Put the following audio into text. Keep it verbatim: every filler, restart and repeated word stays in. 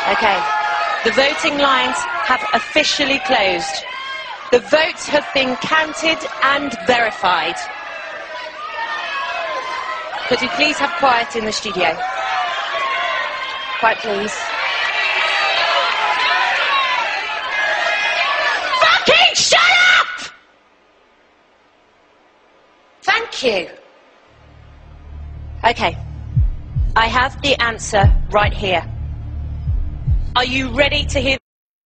Okay. The voting lines have officially closed. The votes have been counted and verified. Could you please have quiet in the studio? Quiet, please. Fucking shut up! Thank you. Okay. I have the answer right here. Are you ready to hear